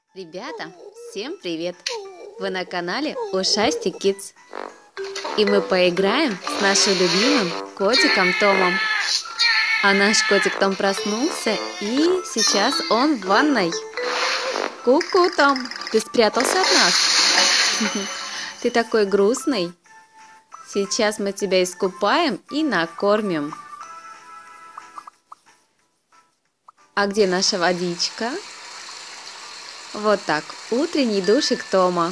Ребята, всем привет! Вы на канале Ушастик Kids. И мы поиграем с нашим любимым котиком Томом. А наш котик Том проснулся, и сейчас он в ванной. Ку-ку, Том, ты спрятался от нас? Ты такой грустный. Сейчас мы тебя искупаем и накормим. А где наша водичка? Вот так, утренний душик Тома.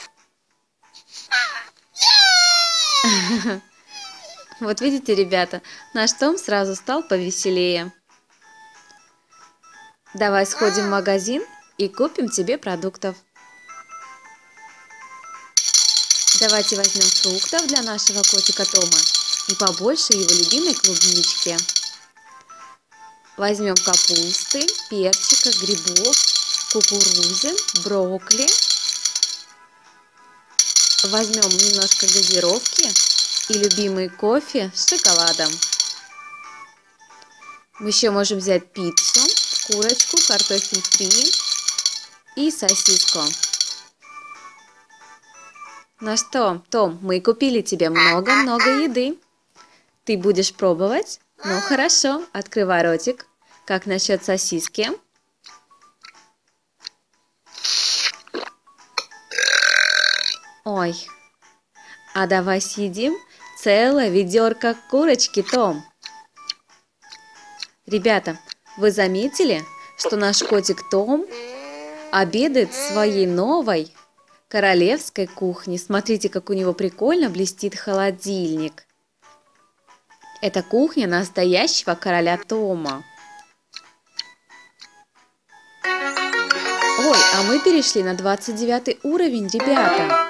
Вот видите, ребята, наш Том сразу стал повеселее. Давай сходим в магазин и купим тебе продуктов. Давайте возьмем фруктов для нашего котика Тома и побольше его любимой клубнички. Возьмем капусты, перчика, грибов, кукурузы, брокколи. Возьмем немножко газировки и любимый кофе с шоколадом. Мы еще можем взять пиццу, курочку, картофель фри и сосиску. Ну что, Том, мы купили тебе много-много еды. Ты будешь пробовать? Ну хорошо, открывай ротик. Как насчет сосиски? Ой, а давай съедим целое ведерко курочки, Том. Ребята, вы заметили, что наш котик Том обедает в своей новой королевской кухне? Смотрите, как у него прикольно блестит холодильник. Это кухня настоящего короля Тома. Ой, а мы перешли на 29 уровень, ребята.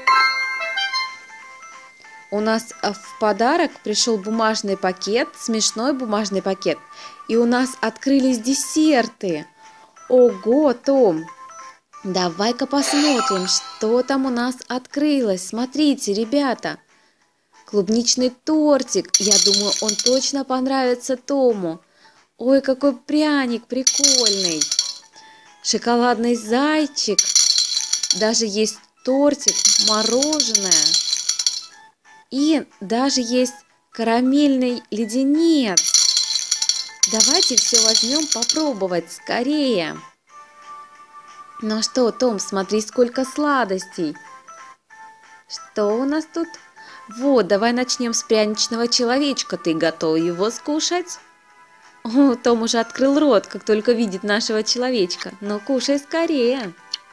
У нас в подарок пришел бумажный пакет, смешной бумажный пакет. И у нас открылись десерты. Ого, Том! Давай-ка посмотрим, что там у нас открылось. Смотрите, ребята. Клубничный тортик. Я думаю, он точно понравится Тому. Ой, какой пряник прикольный. Шоколадный зайчик. Даже есть тортик, мороженое. И даже есть карамельный леденец. Давайте все возьмем попробовать скорее. Ну что, Том, смотри, сколько сладостей. Что у нас тут? Вот, давай начнем с пряничного человечка. Ты готов его скушать? О, Том уже открыл рот, как только видит нашего человечка. Ну, кушай скорее.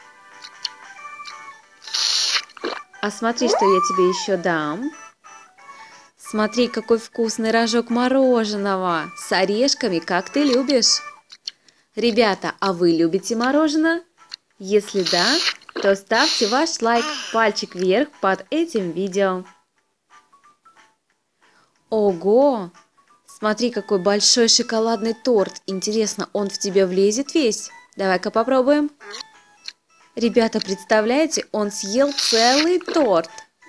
А смотри, что я тебе еще дам. Смотри, какой вкусный рожок мороженого с орешками, как ты любишь. Ребята, а вы любите мороженое? Если да, то ставьте ваш лайк, пальчик вверх под этим видео. Ого! Смотри, какой большой шоколадный торт. Интересно, он в тебя влезет весь? Давай-ка попробуем. Ребята, представляете, он съел целый торт.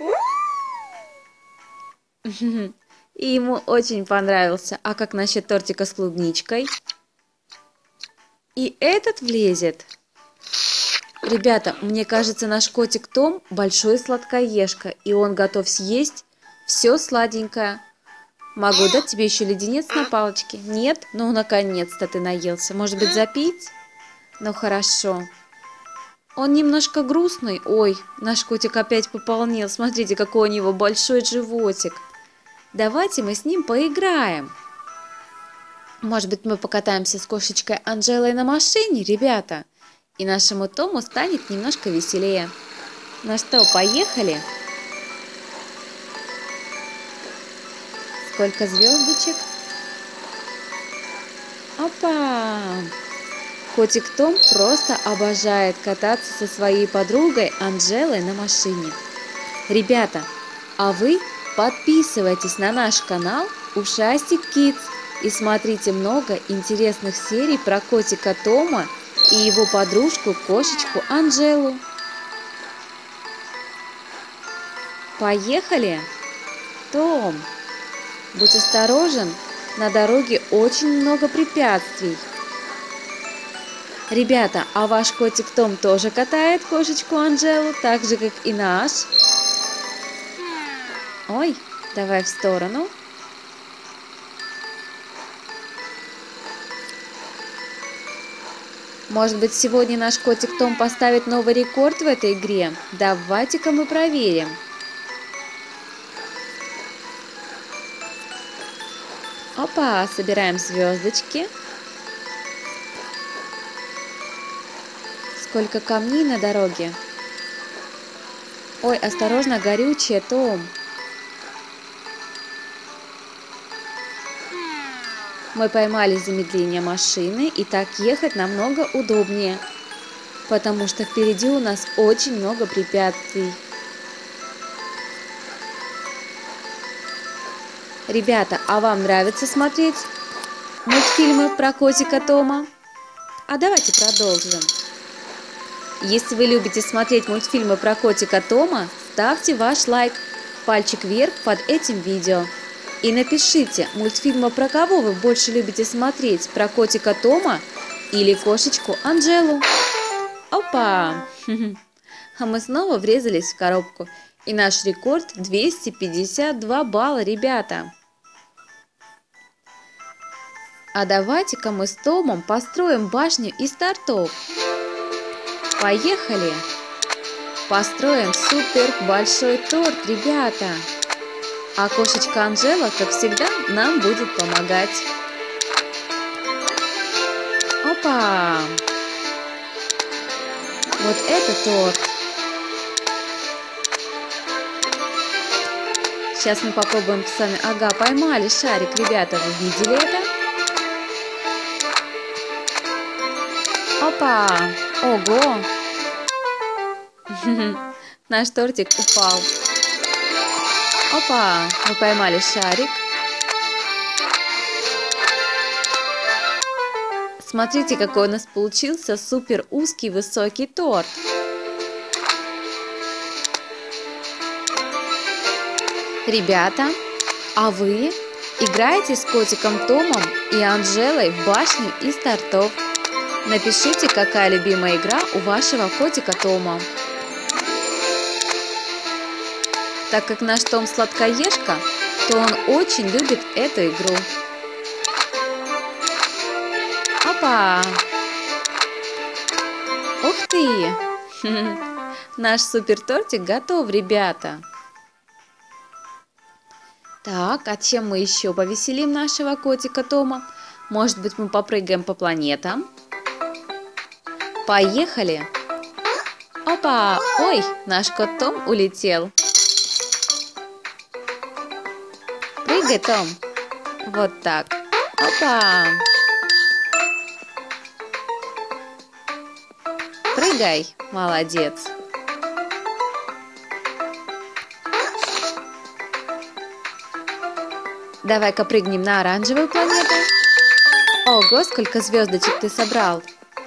И ему очень понравился. А как насчет тортика с клубничкой? И этот влезет. Ребята, мне кажется, наш котик Том большой сладкоежка, и он готов съесть все сладенькое. Могу дать тебе еще леденец на палочке? Нет? Ну, наконец-то ты наелся. Может быть, запить? Ну, хорошо. Он немножко грустный. Ой, наш котик опять пополнел. Смотрите, какой у него большой животик. Давайте мы с ним поиграем. Может быть, мы покатаемся с кошечкой Анжелой на машине, ребята? И нашему Тому станет немножко веселее. Ну что, поехали? Сколько звездочек? Опа! Котик Том просто обожает кататься со своей подругой Анжелой на машине. Ребята, а вы подписывайтесь на наш канал Ушастик Kids и смотрите много интересных серий про котика Тома и его подружку-кошечку Анжелу. Поехали! Том, будь осторожен, на дороге очень много препятствий. Ребята, а ваш котик Том тоже катает кошечку Анжелу, так же, как и наш? Ой, давай в сторону. Может быть, сегодня наш котик Том поставит новый рекорд в этой игре? Давайте-ка мы проверим. Опа, собираем звездочки. Сколько камней на дороге. Ой, осторожно, горючее, Том. Мы поймали замедление машины, и так ехать намного удобнее, потому что впереди у нас очень много препятствий. Ребята, а вам нравится смотреть мультфильмы про котика Тома? А давайте продолжим. Если вы любите смотреть мультфильмы про котика Тома, ставьте ваш лайк, пальчик вверх под этим видео. И напишите, мультфильмы про кого вы больше любите смотреть, про котика Тома или кошечку Анжелу. Опа! А мы снова врезались в коробку. И наш рекорд 252 балла, ребята. А давайте-ка мы с Томом построим башню из тортов. Поехали! Построим супер большой торт, ребята! А кошечка Анжела, как всегда, нам будет помогать. Опа! Вот это торт! Сейчас мы попробуем с вами. Ага, поймали шарик, ребята, вы видели это? Опа! Ого! Наш тортик упал. Опа! Мы поймали шарик. Смотрите, какой у нас получился супер узкий высокий торт. Ребята, а вы играете с котиком Томом и Анжелой в башню из тортов? Напишите, какая любимая игра у вашего котика Тома. Так как наш Том сладкоежка, то он очень любит эту игру. Опа! Ух ты! Наш супер тортик готов, ребята. Так, а чем мы еще повеселим нашего котика Тома? Может быть, мы попрыгаем по планетам? Поехали! Опа! Ой, наш кот Том улетел. Прыгай, Том. Вот так. Опа! Прыгай, молодец. Давай-ка прыгнем на оранжевую планету. Ого, сколько звездочек ты собрал.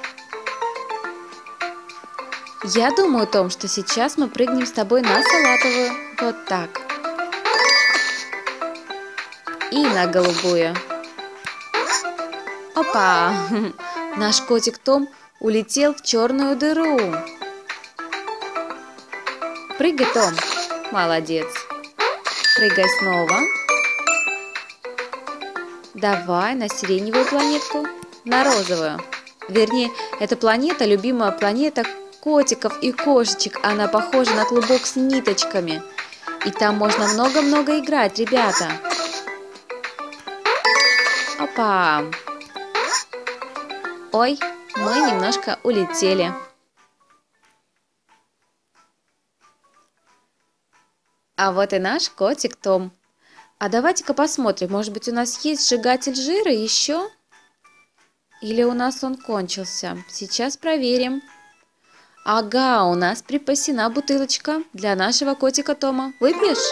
Я думаю, Том, что сейчас мы прыгнем с тобой на салатовую. Вот так. И на голубую. Опа! Наш котик Том улетел в черную дыру. Прыгай, Том. Молодец. Прыгай снова. Давай на сиреневую планетку, на розовую. Вернее, эта планета любимая планета котиков и кошечек. Она похожа на клубок с ниточками. И там можно много-много играть, ребята. Опа! Ой, мы немножко улетели. А вот и наш котик Том. А давайте-ка посмотрим, может быть, у нас есть сжигатель жира еще? Или у нас он кончился? Сейчас проверим. Ага, у нас припасена бутылочка для нашего котика Тома. Выпьешь?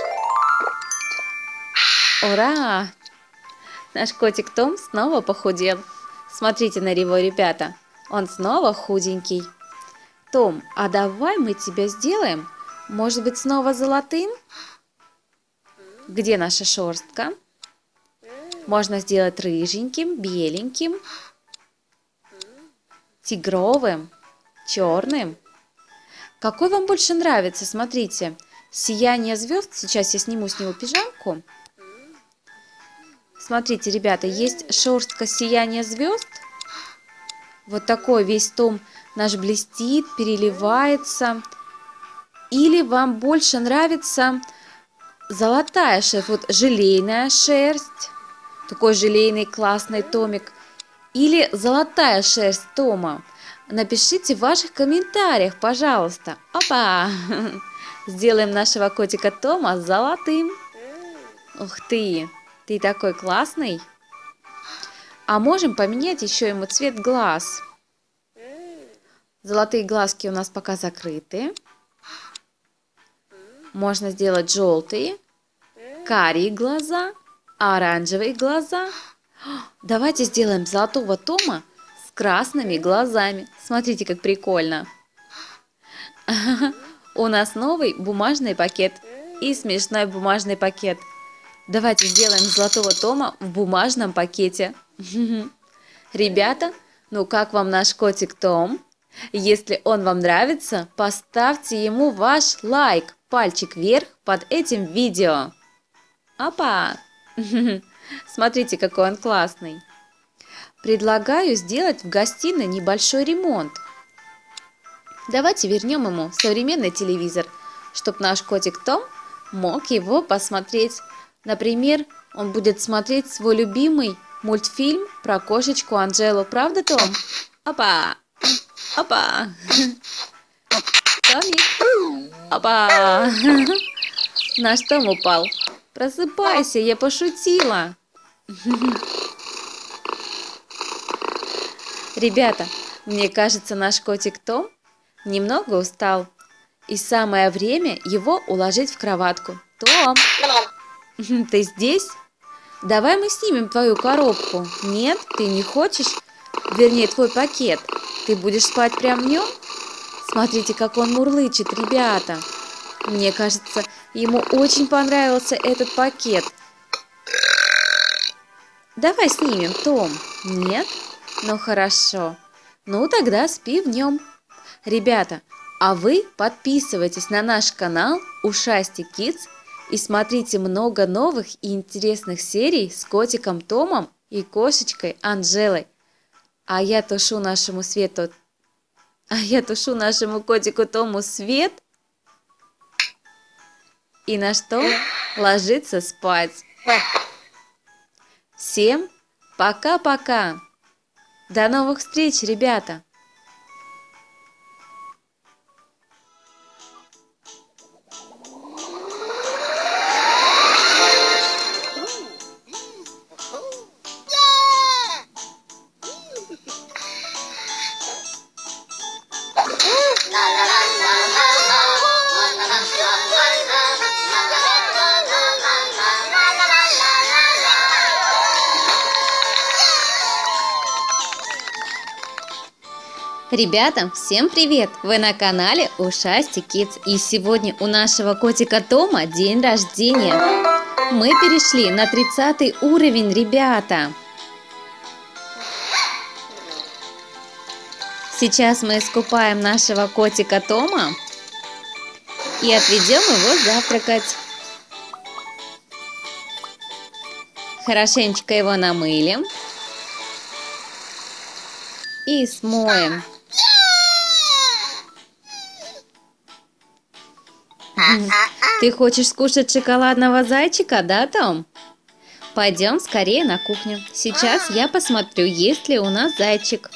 Ура! Наш котик Том снова похудел. Смотрите на него, ребята. Он снова худенький. Том, а давай мы тебя сделаем, может быть, снова золотым? Где наша шерстка? Можно сделать рыженьким, беленьким. тигровым, черным. Какой вам больше нравится? Смотрите, сияние звезд. Сейчас я сниму с него пижамку. Смотрите, ребята, есть шерстка сияние звезд. Вот такой весь том наш блестит, переливается. Или вам больше нравится золотая шерсть, вот желейная шерсть, такой желейный классный томик. Или золотая шерсть тома. Напишите в ваших комментариях, пожалуйста. Опа! Сделаем нашего котика Тома золотым. Ух ты! Ты такой классный. А можем поменять еще ему цвет глаз. Золотые глазки у нас пока закрыты. Можно сделать желтые, карие глаза, оранжевые глаза. Давайте сделаем золотого Тома с красными глазами. Смотрите, как прикольно. У нас новый бумажный пакет и смешной бумажный пакет. Давайте сделаем золотого Тома в бумажном пакете. Ребята, ну как вам наш котик Том? Если он вам нравится, поставьте ему ваш лайк, пальчик вверх под этим видео. Опа! Смотрите, какой он классный. Предлагаю сделать в гостиной небольшой ремонт. Давайте вернем ему современный телевизор, чтобы наш котик Том мог его посмотреть. Например, он будет смотреть свой любимый мультфильм про кошечку Анжелу. Правда, Том? Опа! Опа! Томик! Опа! Наш Том упал. Просыпайся, я пошутила. Ребята, мне кажется, наш котик Том немного устал. И самое время его уложить в кроватку. Том, ты здесь? Давай мы снимем твою коробку. Нет, ты не хочешь? Вернее, твой пакет. Ты будешь спать прямо в нем? Смотрите, как он мурлычет, ребята. Мне кажется, ему очень понравился этот пакет. Давай снимем, Том. Нет? Ну хорошо. Ну тогда спи в нем. Ребята, а вы подписывайтесь на наш канал Ушастик Kids и смотрите много новых и интересных серий с котиком Томом и кошечкой Анжелой. А я тушу нашему котику Тому свет. И наш Том ложится спать. Всем пока-пока. До новых встреч, ребята. Ребята, всем привет! Вы на канале Ушастик Kids. И сегодня у нашего котика Тома день рождения. Мы перешли на 30 уровень, ребята. Сейчас мы искупаем нашего котика Тома и отведем его завтракать. Хорошенечко его намылим и смоем. Ты хочешь скушать шоколадного зайчика, да, Том? Пойдем скорее на кухню. Сейчас я посмотрю, есть ли у нас зайчик.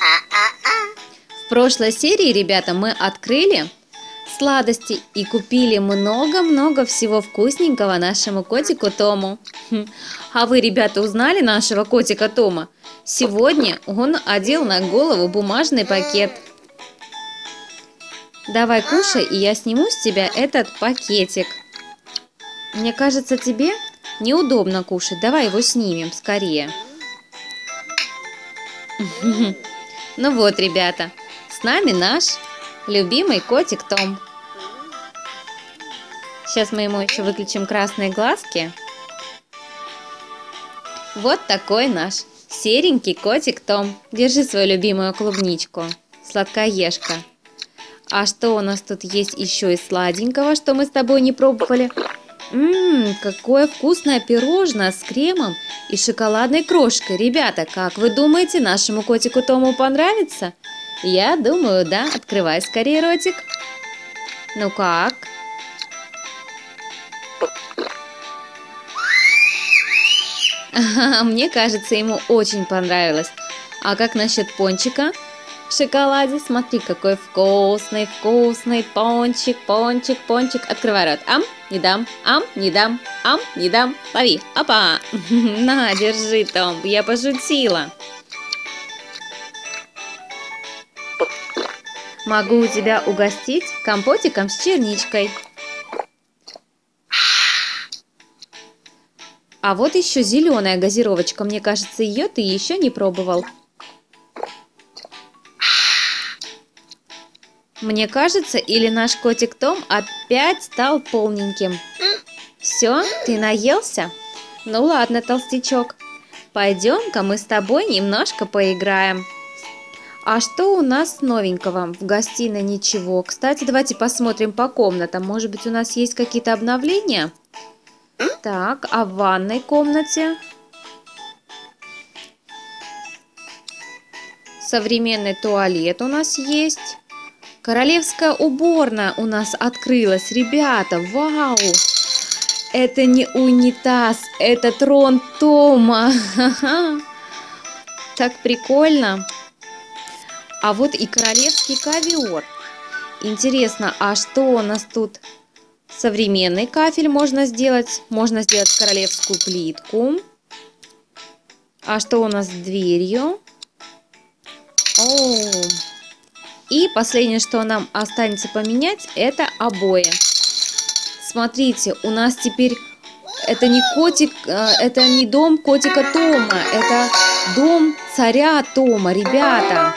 В прошлой серии, ребята, мы открыли сладости и купили много-много всего вкусненького нашему котику Тому. А вы, ребята, узнали нашего котика Тома? Сегодня он одел на голову бумажный пакет. Давай кушай, и я сниму с тебя этот пакетик. Мне кажется, тебе неудобно кушать. Давай его снимем скорее. Ну вот, ребята, с нами наш любимый котик Том. Сейчас мы ему еще выключим красные глазки. Вот такой наш Серенький котик Том, держи свою любимую клубничку, сладкоежка. А что у нас тут есть еще из сладенького, что мы с тобой не пробовали? Какое вкусное пирожное с кремом и шоколадной крошкой. Ребята, как вы думаете, нашему котику Тому понравится? Я думаю, да. Открывай скорее ротик. Ну как? Мне кажется, ему очень понравилось. А как насчет пончика в шоколаде? Смотри, какой вкусный, вкусный пончик, пончик, пончик. Открывай рот. Ам, не дам, ам, не дам, ам, не дам. Лови. Опа. На, держи, Том. Я пошутила. Могу тебя угостить компотиком с черничкой. А вот еще зеленая газировочка. Мне кажется, ее ты еще не пробовал. Мне кажется, или наш котик Том опять стал полненьким. Все, ты наелся? Ну ладно, толстячок. Пойдем-ка мы с тобой немножко поиграем. А что у нас новенького? В гостиной ничего. Кстати, давайте посмотрим по комнатам. Может быть, у нас есть какие-то обновления? Так, а в ванной комнате? Современный туалет у нас есть. Королевская уборная у нас открылась. Ребята, вау! Это не унитаз, это трон Тома. Так прикольно. А вот и королевский ковер. Интересно, а что у нас тут? Современный кафель можно сделать. Можно сделать королевскую плитку. А что у нас с дверью? О! И последнее, что нам останется поменять, это обои. Смотрите, у нас теперь это не котик, это не дом котика Тома, это дом царя Тома, ребята.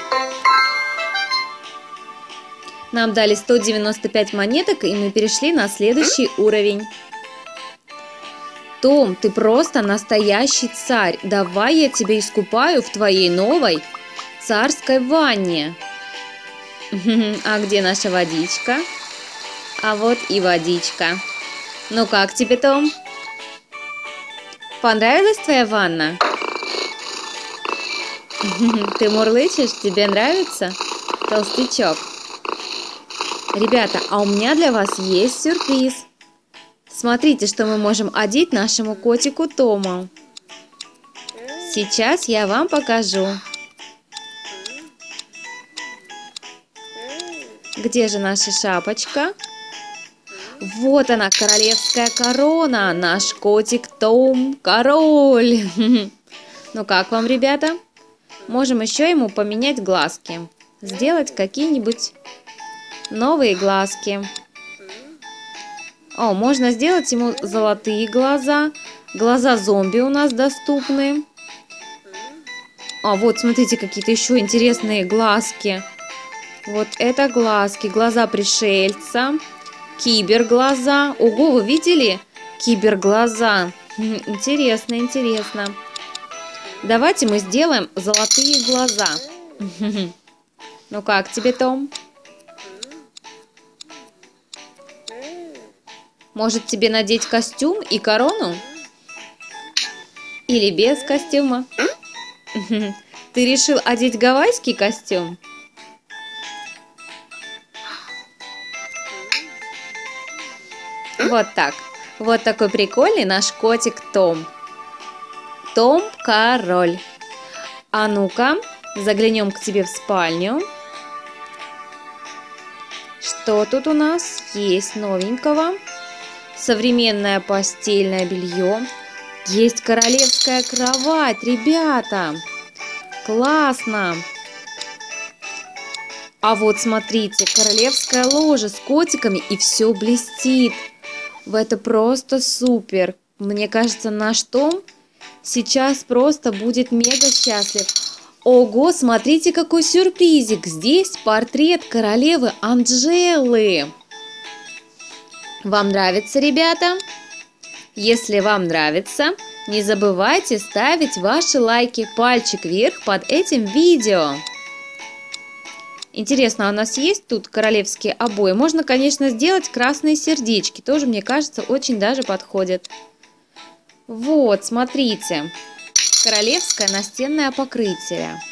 Нам дали 195 монеток, и мы перешли на следующий уровень. Том, ты просто настоящий царь. Давай я тебя искупаю в твоей новой царской ванне. А где наша водичка? А вот и водичка. Ну как тебе, Том? Понравилась твоя ванна? Ты мурлычешь? Тебе нравится? Толстячок. Ребята, а у меня для вас есть сюрприз. Смотрите, что мы можем одеть нашему котику Тому. Сейчас я вам покажу. Где же наша шапочка? Вот она, королевская корона. Наш котик Том король. Ну как вам, ребята? Можем еще ему поменять глазки. Сделать какие-нибудь новые глазки. О, можно сделать ему золотые глаза. Глаза зомби у нас доступны. А вот, смотрите, какие-то еще интересные глазки. Вот это глазки. Глаза пришельца. Киберглаза. Ого, вы видели? Киберглаза. Интересно, интересно. Давайте мы сделаем золотые глаза. Ну как тебе, Том? Может, тебе надеть костюм и корону? Или без костюма? Ты решил одеть гавайский костюм? Вот так. Вот такой прикольный наш котик Том. Том король. А ну-ка, заглянем к тебе в спальню. Что тут у нас есть новенького? Современное постельное белье. Есть королевская кровать, ребята. Классно. А вот смотрите, королевская ложа с котиками, и все блестит. Это просто супер. Мне кажется, наш Том сейчас просто будет мега счастлив. Ого, смотрите, какой сюрпризик. Здесь портрет королевы Анжелы. Вам нравится, ребята? Если вам нравится, Не забывайте ставить ваши лайки, пальчик вверх под этим видео. Интересно, а у нас есть тут королевские обои? Можно, конечно, сделать красные сердечки. Тоже, мне кажется, очень даже подходят. Вот, смотрите. Королевское настенное покрытие.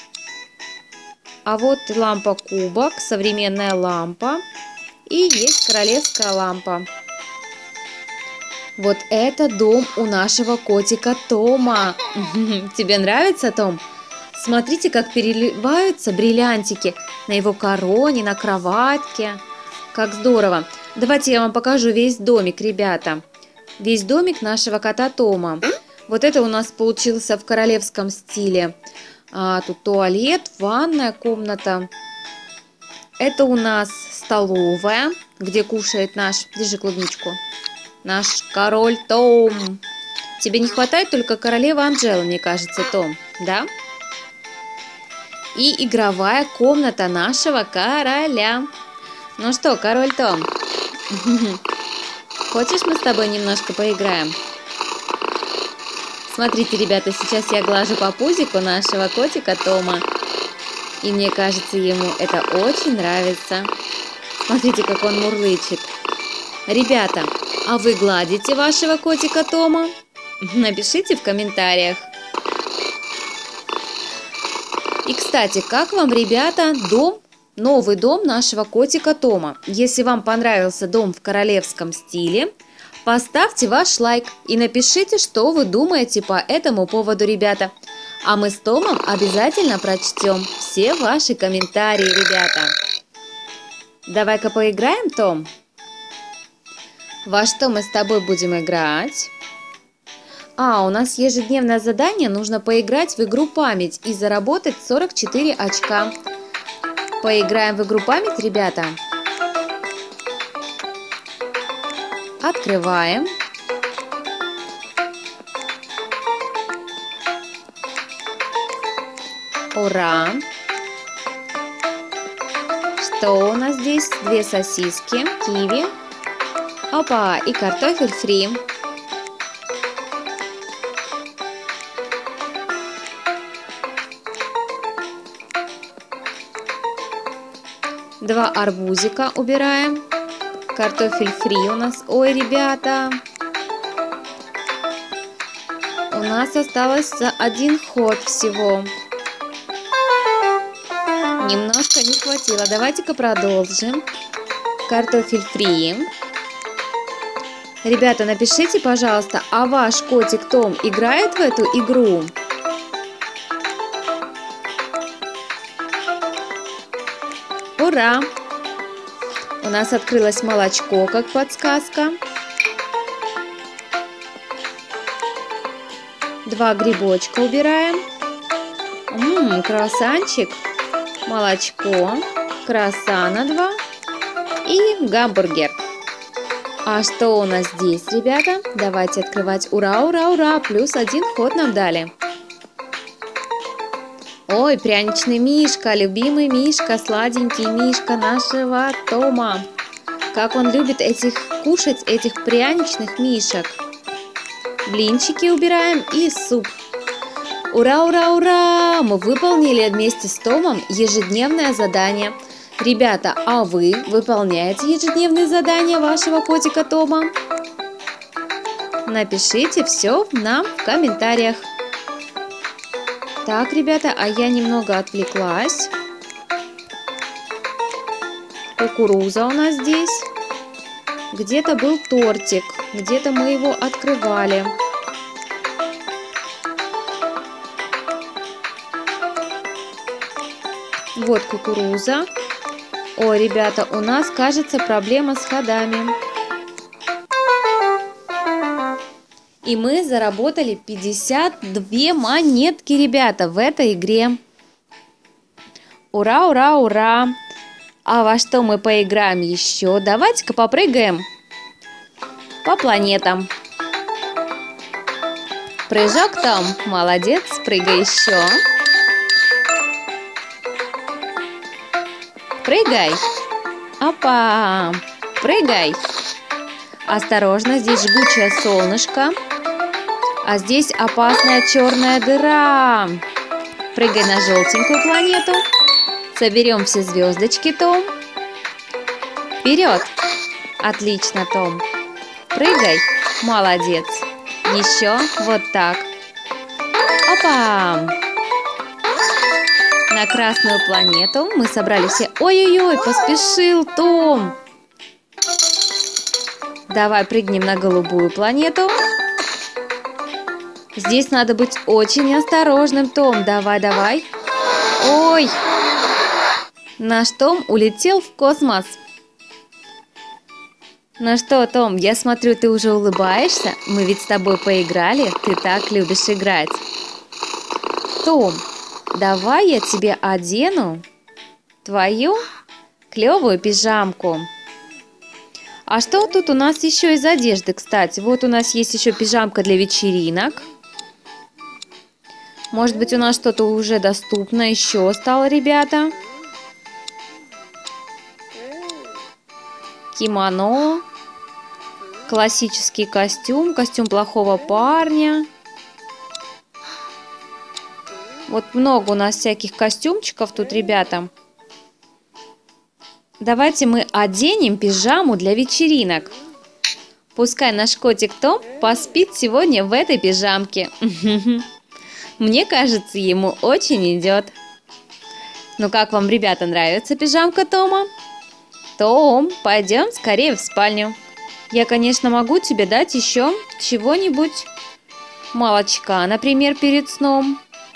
А вот лампа-кубок, современная лампа. И есть королевская лампа. Вот это дом у нашего котика Тома. Тебе нравится, Том? Смотрите, как переливаются бриллиантики на его короне, на кроватке. Как здорово. Давайте я вам покажу весь домик, ребята. Весь домик нашего кота Тома. Вот это у нас получился в королевском стиле. Тут туалет, ванная комната. Это у нас столовая, где кушает наш, держи клубничку, наш король Том. Тебе не хватает только королевы Анжелы, мне кажется, Том, да? И игровая комната нашего короля. Ну что, король Том, хочешь, мы с тобой немножко поиграем? Смотрите, ребята, сейчас я глажу по пузику нашего котика Тома. И мне кажется, ему это очень нравится. Смотрите, как он мурлычет. Ребята, а вы гладите вашего котика Тома? Напишите в комментариях. И, кстати, как вам, ребята, новый дом нашего котика Тома? Если вам понравился дом в королевском стиле, поставьте ваш лайк и напишите, что вы думаете по этому поводу, ребята. А мы с Томом обязательно прочтем все ваши комментарии, ребята. Давай-ка поиграем, Том? Во что мы с тобой будем играть? У нас ежедневное задание, нужно поиграть в игру «Память» и заработать 44 очка. Поиграем в игру «Память», ребята. Открываем. Ура! Что у нас здесь? 2 сосиски, киви. Опа, и картофель фри. Два арбузика убираем. Картофель фри у нас. Ой, ребята. У нас осталось 1 ход всего. Немножко не хватило. Давайте-ка продолжим. Картофель фри. Ребята, напишите, пожалуйста, а ваш котик Том играет в эту игру? Ура! У нас открылось молочко, как подсказка. 2 грибочка убираем. Круассанчик. Молочко, круассана 2 и гамбургер. А что у нас здесь, ребята? Давайте открывать. Ура, ура, ура! Плюс 1 ход нам дали. Ой, пряничный мишка, любимый мишка, сладенький мишка нашего Тома. Как он любит кушать этих пряничных мишек. Блинчики убираем и суп. Ура, ура, ура! Мы выполнили вместе с Томом ежедневное задание. Ребята, а вы выполняете ежедневные задания вашего котика Тома? Напишите все нам в комментариях. Так, ребята, а я немного отвлеклась. Кукуруза у нас здесь. Где-то был тортик, где-то мы его открывали. Вот кукуруза. Ой, ребята, у нас, кажется, проблема с ходами. И мы заработали 52 монетки, ребята, в этой игре. Ура, ура, ура! А во что мы поиграем еще? Давайте-ка попрыгаем по планетам. Прыжок, Том. Молодец, прыгай еще. Прыгай. Опа. Прыгай. Осторожно, здесь жгучее солнышко. А здесь опасная черная дыра. Прыгай на желтенькую планету. Соберем все звездочки, Том. Вперед! Отлично, Том. Прыгай. Молодец. Еще вот так. Опа! На красную планету мы собрали все. Ой-ой-ой, поспешил Том. Давай прыгнем на голубую планету. Здесь надо быть очень осторожным, Том. Давай, давай. Ой! Наш Том улетел в космос. Ну что, Том, я смотрю, ты уже улыбаешься. Мы ведь с тобой поиграли. Ты так любишь играть. Том, давай я тебе одену твою клевую пижамку. А что тут у нас еще из одежды, кстати? Вот у нас есть еще пижамка для вечеринок. Может быть, у нас что-то уже доступно еще стало, ребята? Кимоно. Классический костюм. Костюм плохого парня. Вот много у нас всяких костюмчиков тут, ребята. Давайте мы оденем пижаму для вечеринок. Пускай наш котик Том поспит сегодня в этой пижамке. Мне кажется, ему очень идет. Ну как вам, ребята, нравится пижамка Тома? Том, пойдем скорее в спальню. Я, конечно, могу тебе дать еще чего-нибудь. Молочка, например, перед сном.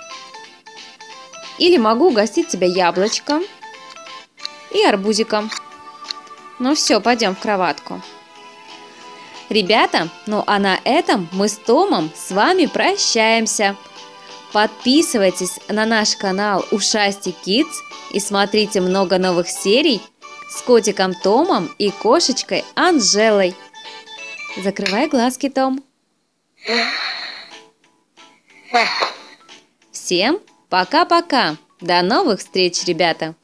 Или могу угостить тебя яблочком и арбузиком. Ну все, пойдем в кроватку. Ребята, ну а на этом мы с Томом с вами прощаемся. Подписывайтесь на наш канал Ушастик Kids и смотрите много новых серий с котиком Томом и кошечкой Анжелой. Закрывай глазки, Том. Всем пока-пока. До новых встреч, ребята.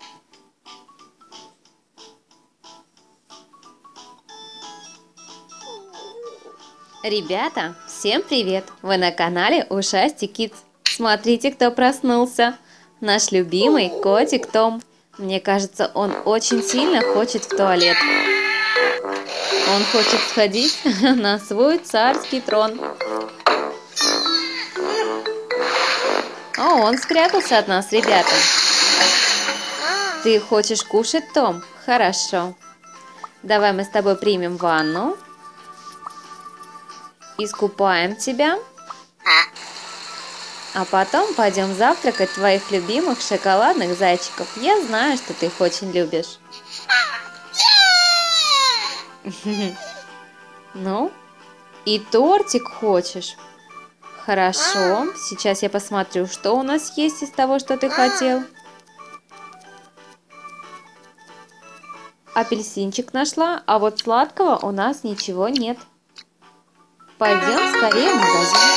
Ребята, всем привет! Вы на канале Ушастик Kids. Смотрите, кто проснулся. Наш любимый котик Том. Мне кажется, он очень сильно хочет в туалет. Он хочет сходить на свой царский трон. О, он спрятался от нас, ребята. Ты хочешь кушать, Том? Хорошо. Давай мы с тобой примем ванну. Искупаем тебя. А потом пойдем завтракать твоих любимых шоколадных зайчиков. Я знаю, что ты их очень любишь. Ну, и тортик хочешь? Хорошо, сейчас я посмотрю, что у нас есть из того, что ты хотел. Апельсинчик нашла, а вот сладкого у нас ничего нет. Пойдем скорее в магазин.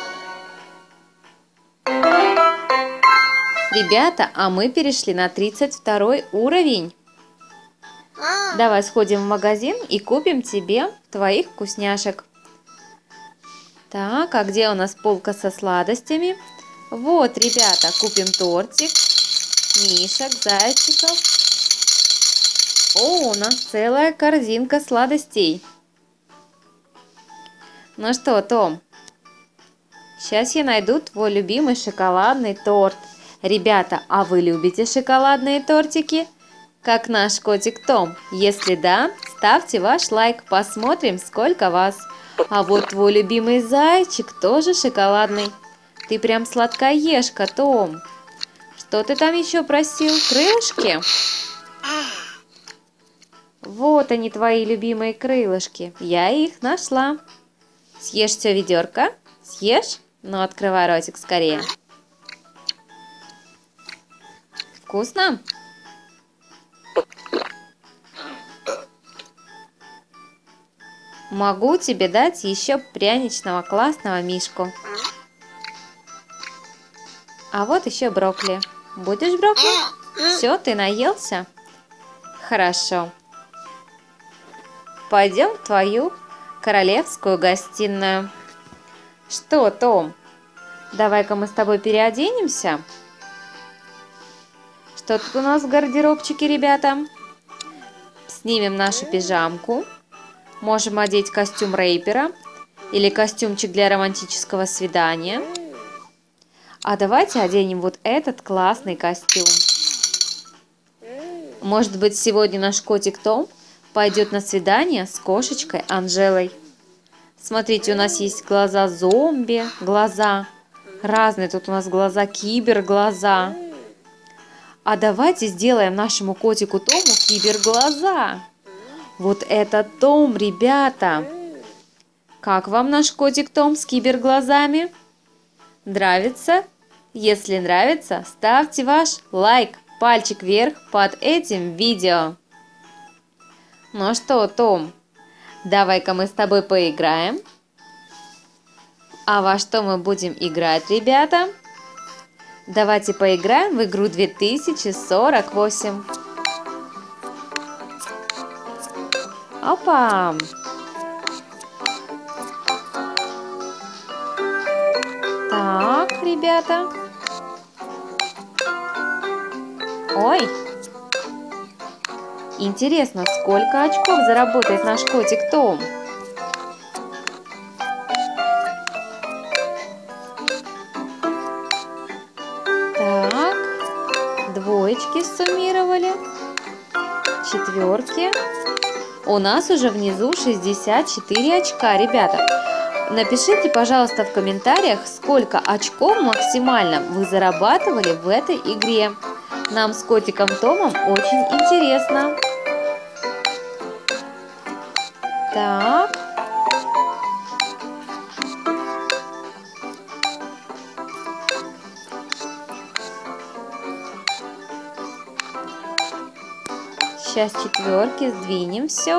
Ребята, а мы перешли на 32 уровень. Давай сходим в магазин и купим тебе твоих вкусняшек. Так, а где у нас полка со сладостями? Вот, ребята, купим тортик, мишек, зайчиков. О, у нас целая корзинка сладостей. Ну что, Том, сейчас я найду твой любимый шоколадный торт. Ребята, а вы любите шоколадные тортики? Как наш котик Том? Если да, ставьте ваш лайк, посмотрим, сколько вас. А вот твой любимый зайчик тоже шоколадный. Ты прям сладкоежка, Том. Что ты там еще просил? Крылышки? Вот они, твои любимые крылышки. Я их нашла. Съешь все ведерко? Съешь? Ну, открывай ротик скорее. Вкусно? Могу тебе дать еще пряничного классного мишку. А вот еще брокколи. Будешь брокколи? Все, ты наелся? Хорошо. Пойдем в твою королевскую гостиную. Что, Том? Давай-ка мы с тобой переоденемся. Что тут у нас в гардеробчике, ребята? Снимем нашу пижамку. Можем одеть костюм рэпера или костюмчик для романтического свидания. А давайте оденем вот этот классный костюм. Может быть, сегодня наш котик Том пойдет на свидание с кошечкой Анжелой. Смотрите, у нас есть глаза зомби, глаза. Разные тут у нас глаза, киберглаза. А давайте сделаем нашему котику Тому киберглаза. Вот это Том, ребята. Как вам наш котик Том с киберглазами? Нравится? Если нравится, ставьте ваш лайк, пальчик вверх под этим видео. Ну что, Том, давай-ка мы с тобой поиграем. А во что мы будем играть, ребята? Давайте поиграем в игру 2048. Опа! Так, ребята. Ой! Интересно, сколько очков заработает наш котик Том? Так, двоечки суммировали, четверки. У нас уже внизу 64 очка, ребята. Напишите, пожалуйста, в комментариях, сколько очков максимально вы зарабатывали в этой игре. Нам с котиком Томом очень интересно. Так. Сейчас четверки сдвинем все.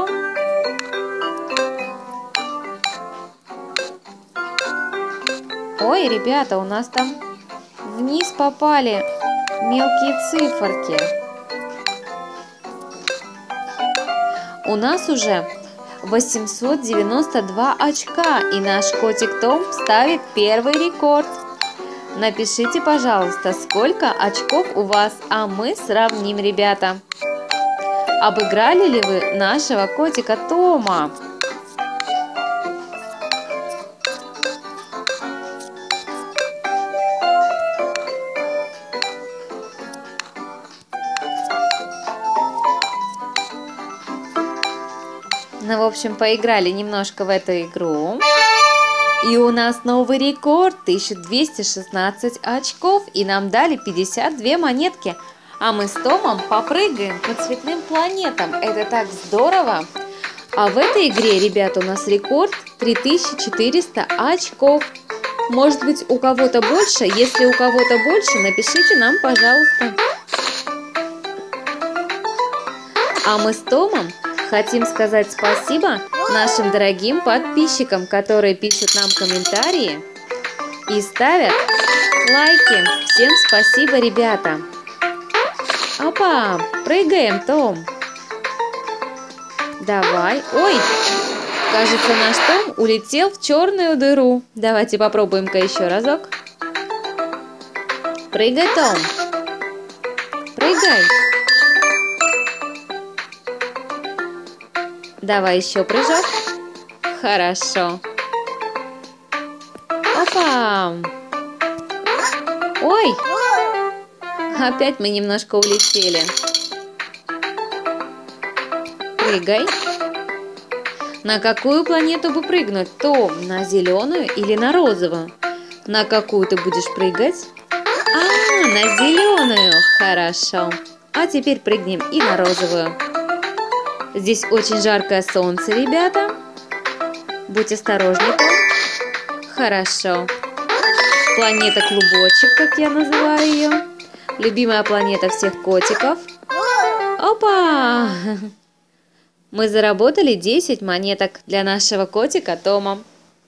Ой, ребята, у нас там вниз попали мелкие циферки. У нас уже 892 очка, и наш котик Том ставит первый рекорд. Напишите, пожалуйста, сколько очков у вас, а мы сравним, ребята. Обыграли ли вы нашего котика Тома? Ну, в общем, поиграли немножко в эту игру. И у нас новый рекорд, 1216 очков, и нам дали 52 монетки. А мы с Томом попрыгаем по цветным планетам. Это так здорово! А в этой игре, ребята, у нас рекорд 3400 очков. Может быть, у кого-то больше? Если у кого-то больше, напишите нам, пожалуйста. А мы с Томом хотим сказать спасибо нашим дорогим подписчикам, которые пишут нам комментарии и ставят лайки. Всем спасибо, ребята! Опа, прыгаем, Том. Давай. Ой, кажется, наш Том улетел в черную дыру. Давайте попробуем-ка еще разок. Прыгай, Том. Прыгай. Давай еще прыжок. Хорошо. Опа. Ой. Опять мы немножко улетели. Прыгай. На какую планету бы прыгнуть, Том? На зеленую или на розовую? На какую ты будешь прыгать? А, на зеленую. Хорошо. А теперь прыгнем и на розовую. Здесь очень жаркое солнце, ребята. Будь осторожнее, Том. Хорошо. Планета Клубочек, как я называю ее. Любимая планета всех котиков. Опа! Мы заработали 10 монеток для нашего котика Тома.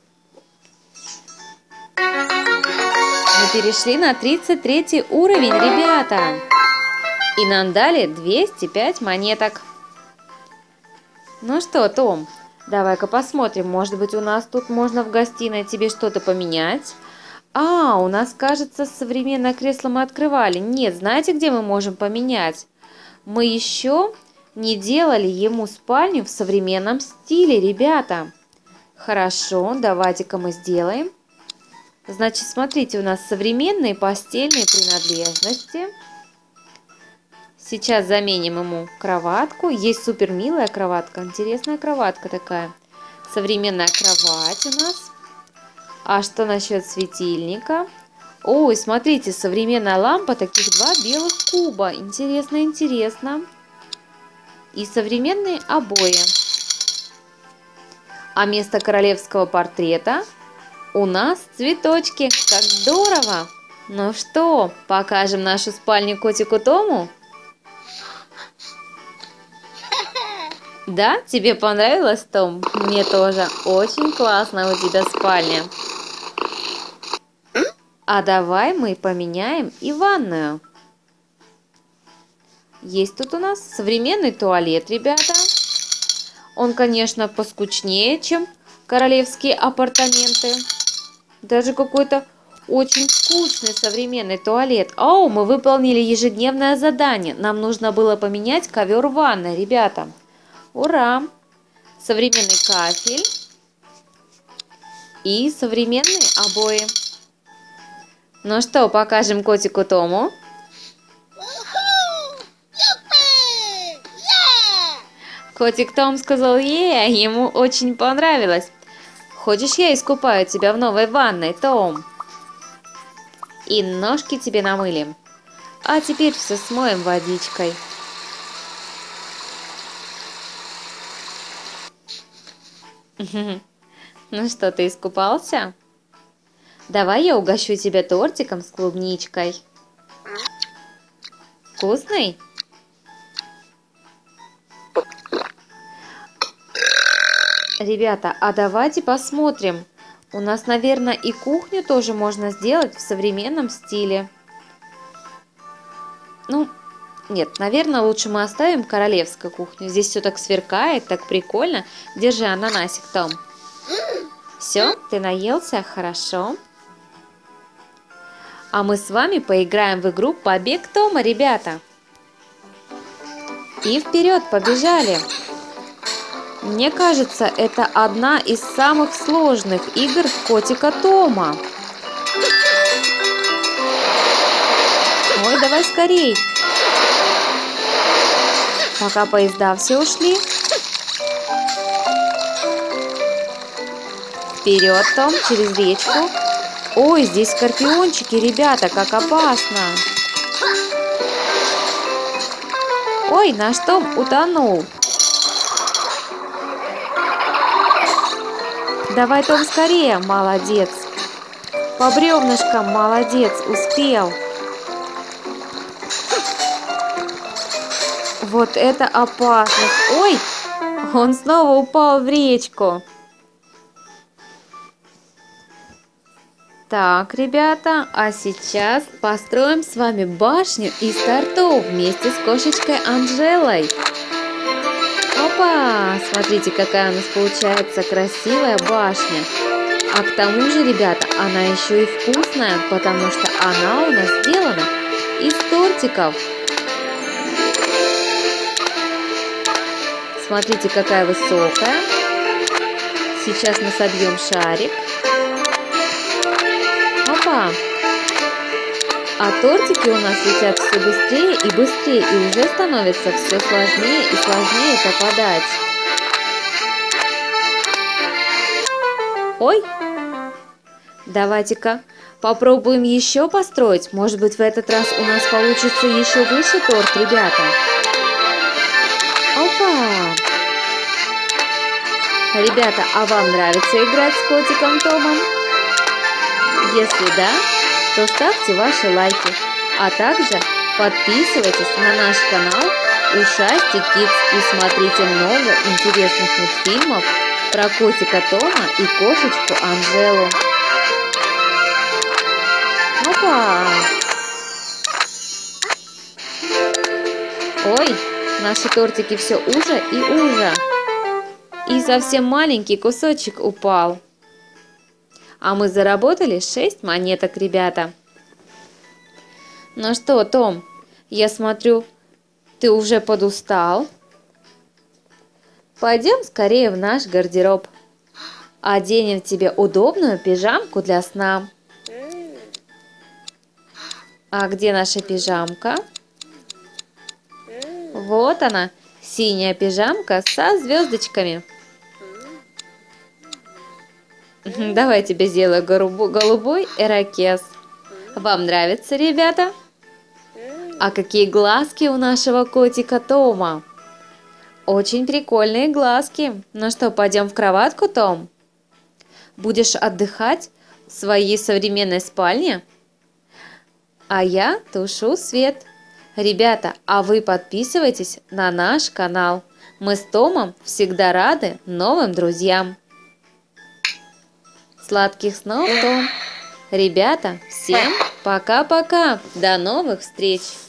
Мы перешли на 33 уровень, ребята. И нам дали 205 монеток. Ну что, Том, Давай-ка посмотрим, может быть, у нас тут можно в гостиной тебе что-то поменять. У нас, кажется, современное кресло мы открывали. Нет, знаете, где мы можем поменять? Мы еще не делали ему спальню в современном стиле, ребята. Хорошо, давайте-ка мы сделаем. Значит, смотрите, у нас современные постельные принадлежности. Сейчас заменим ему кроватку. Есть супер милая кроватка, интересная кроватка такая. Современная кровать у нас. А что насчет светильника? Ой, смотрите, современная лампа, таких два белых куба. Интересно, интересно. И современные обои. А вместо королевского портрета у нас цветочки. Как здорово! Ну что, покажем нашу спальню котику Тому? Да, тебе понравилось, Том? Мне тоже. Очень классно у тебя спальня. А давай мы поменяем и ванную. Есть тут у нас современный туалет, ребята. Он, конечно, поскучнее, чем королевские апартаменты. Даже какой-то очень скучный современный туалет. Мы выполнили ежедневное задание. Нам нужно было поменять ковер в ванной, ребята. Ура! Современный кафель и современные обои. Ну что, покажем котику Тому? Котик Том сказал ему очень понравилось. Хочешь, я искупаю тебя в новой ванной, Том? И ножки тебе намылим. А теперь все смоем водичкой. Ну что, ты искупался? Давай я угощу тебя тортиком с клубничкой. Вкусный? Ребята, а давайте посмотрим. У нас, наверное, и кухню тоже можно сделать в современном стиле. Нет, наверное, лучше мы оставим королевскую кухню. Здесь все так сверкает, так прикольно. Держи ананасик, Том. Все, ты наелся? Хорошо. А мы с вами поиграем в игру «Побег Тома», ребята. И вперед, побежали. Мне кажется, это одна из самых сложных игр котика Тома. Ой, давай скорей. Пока поезда все ушли. Вперед, Том, через речку. Ой, здесь скорпиончики, ребята, как опасно. Ой, наш Том утонул. Давай, Том, скорее, молодец. По бревнышкам, молодец, успел. Вот это опасность. Ой, он снова упал в речку. Так, ребята, а сейчас построим с вами башню из тортов вместе с кошечкой Анжелой. Опа! Смотрите, какая у нас получается красивая башня. А к тому же, ребята, она еще и вкусная, потому что она у нас сделана из тортиков. Смотрите, какая высокая. Сейчас мы собьем шарик. Опа! А тортики у нас летят все быстрее и быстрее, и уже становится все сложнее и сложнее попадать. Ой! Давайте-ка попробуем еще построить. Может быть, в этот раз у нас получится еще выше торт, ребята. Опа! Ребята, а вам нравится играть с котиком Томом? Если да, то ставьте ваши лайки, а также подписывайтесь на наш канал Ушастик Kids и смотрите много интересных мультфильмов про котика Тома и кошечку Анжелу. Опа! Ой, наши тортики все уже и уже. И совсем маленький кусочек упал. А мы заработали 6 монеток, ребята. Ну что, Том, я смотрю, ты уже подустал. Пойдем скорее в наш гардероб. Оденем тебе удобную пижамку для сна. А где наша пижамка? Вот она, синяя пижамка со звездочками. Давай тебе сделаю голубой ирокез. Вам нравится, ребята? А какие глазки у нашего котика Тома? Очень прикольные глазки. Ну что, пойдем в кроватку, Том? Будешь отдыхать в своей современной спальне? А я тушу свет. Ребята, а вы подписывайтесь на наш канал. Мы с Томом всегда рады новым друзьям. Сладких снов, Том. Ребята, всем пока-пока. До новых встреч.